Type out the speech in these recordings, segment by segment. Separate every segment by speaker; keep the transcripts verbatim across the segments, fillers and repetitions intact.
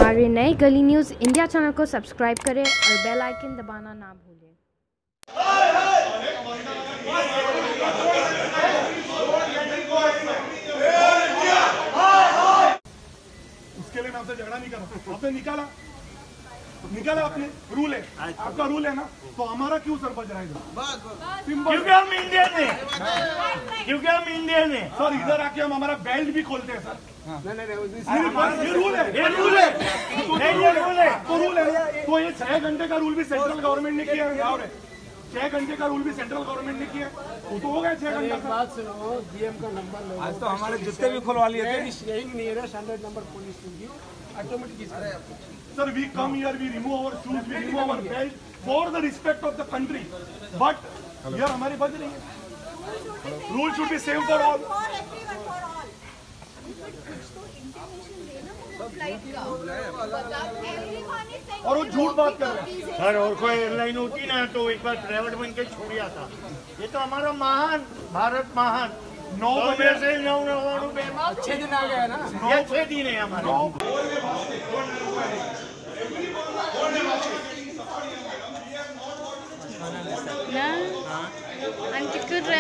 Speaker 1: हमारे नए Gali news India channel को सब्सक्राइब करें और बेल आइकन दबाना ना भूलें।
Speaker 2: उसके लिए मैं आपसे झगड़ा नहीं कर रहा। आपने निकाला निकाला आपने रूल है, आपका रूल है ना, तो हमारा क्यों सरपंच रहेगा?
Speaker 3: क्योंकि हम इंडियन हैं, क्योंकि हम इंडियन हैं।
Speaker 2: सर इधर आके हम हमारा बेल्ट भी खोलते हैं सर।
Speaker 3: नहीं नहीं
Speaker 2: ये रूल है,
Speaker 3: ये रूल है, नहीं ये रूल है,
Speaker 2: तो रूल है। तो ये छह घंटे का रूल भी सेंट्रल गवर्नमेंट ने किया है। छह घंटे का रूल भी सेंट्रल गवर्नमेंट ने किया, वो तो हो गया छह घंटे का।
Speaker 4: बात सुनो, जीएम का नंबर लो।
Speaker 3: आज तो हमारे जूते भी खुलवा लिए थे।
Speaker 4: Nearest hundred number police to give automatic.
Speaker 2: Sir, we come here, we remove our shoes, we remove our belt for the respect of the country. But here हमारी बज रही है। Rule should be same for all. और वो झूठ बात कर रहे हैं।
Speaker 3: सर और कोई एयरलाइन होती ना तो एक बार ड्राइवर बन के छोड़िया था। ये तो हमारा महान भारत महान
Speaker 2: नौ बजे
Speaker 3: से नौ नवाणु पे
Speaker 4: छह दिन आ गया ना,
Speaker 3: ये छह दिन है हमारे।
Speaker 1: आणि कितकर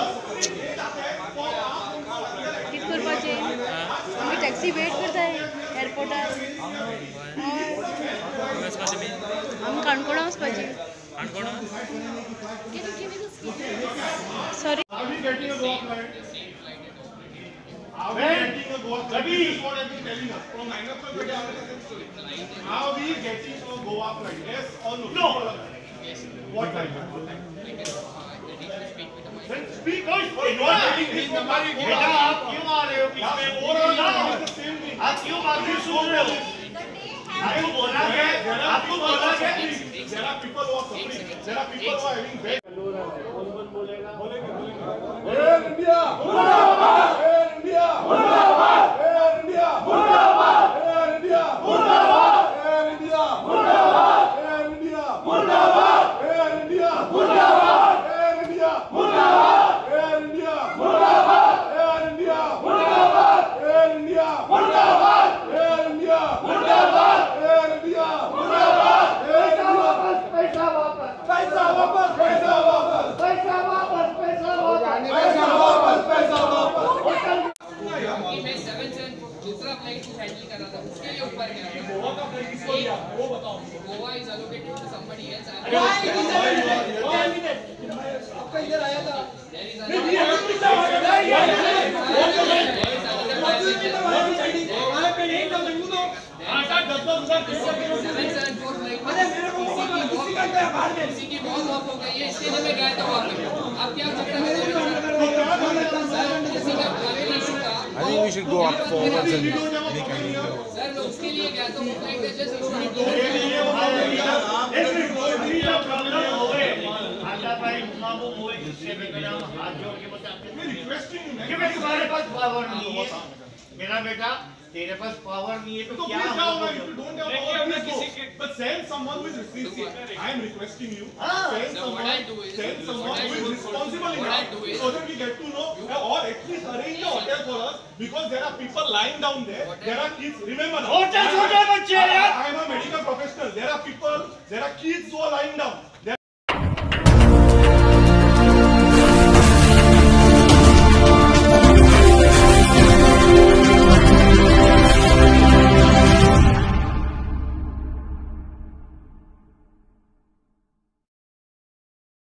Speaker 1: कितकर पाचे आम्ही टॅक्सी वेट करताय एअरपोर्टार आम्ही काणकोणा वचपाची sorry
Speaker 2: Are we getting a Goa flight? This is what I've been telling us. From nine o'clock to eleven o'clock. Are we getting a Goa flight? Yes or no?
Speaker 3: No.
Speaker 2: Yes. What time? Then speak.
Speaker 3: You are getting this number. बेटा आप क्यों आ रहे हो बीच में? बोलो ना। आप क्यों बात नहीं सुन रहे हो? आपको बोला क्या? आपको बोला क्या?
Speaker 2: There are people who are suffering. There are people who are having bed.
Speaker 3: कौन बोलेगा? बोलेगा।
Speaker 2: Air India. मुर्दाबाद. Air India. मुर्दाबाद. Air India. मुर्दाबाद. Air India. मुर्दाबाद. Air India. मुर्दाबाद. Air India. मुर्दाबाद. Air India. मुर्दाबाद. Air India. मुर्दाबाद. Air India. मुर्दाबाद. Air India. मुर्दाबाद. Air India. मुर्दाबाद. Air India. मुर्दाबाद. Air India. मुर्दाबाद. पैसा वापस, पैसा वापस, पैसा वापस, पैसा वापस, पैसा वापस, पैसा वापस, पैसा वापस, पैसा वापस।
Speaker 5: मैं सेवन सेवन दूसरा फ्लाइट हैंडल कर रहा था, उसके लिए ऊपर गया।
Speaker 2: गोवा का फ्लाइट किसको दिया? वो बताओ।
Speaker 5: Goa is allocated to somebody else.
Speaker 4: आपका इधर आया था।
Speaker 2: नहीं ये कितना हो गया? नहीं
Speaker 4: हमारे पे नहीं था जंगू तो
Speaker 2: आटा दस दस हजार
Speaker 5: सेवन सेवन फोर फ्लाइट
Speaker 4: अरे मेरे को किसी का क्या बाहर में
Speaker 5: किसी की बहुत ऑफ हो गई है, इसके लिए मैं गया था वहाँ पे। आप क्या चक्कर में किसी का प्राइवेट इशू था।
Speaker 6: I think we should go up forwards and make a video.
Speaker 5: Sir मैं उसके लिए गया था, वो फ्लाइट का जस्ट इशू नहीं
Speaker 3: तुम्हारे पास पावर नहीं है मेरा बेटा, तेरे पास पावर नहीं है तो क्या
Speaker 2: But send someone who is responsible. I am requesting you. Send
Speaker 5: So
Speaker 2: someone,
Speaker 5: what I do is-
Speaker 2: send
Speaker 5: so
Speaker 2: someone
Speaker 5: what I
Speaker 2: who is
Speaker 5: do-
Speaker 2: responsible
Speaker 5: what I
Speaker 2: enough
Speaker 5: do is-
Speaker 2: so that we get to know, or at least arrange a hotel for us, because there are people lying down there. There are kids. Remember now.
Speaker 3: छोटे छोटे बच्चे हैं यार।
Speaker 2: I am a medical professional. There are people. There are kids who are lying down.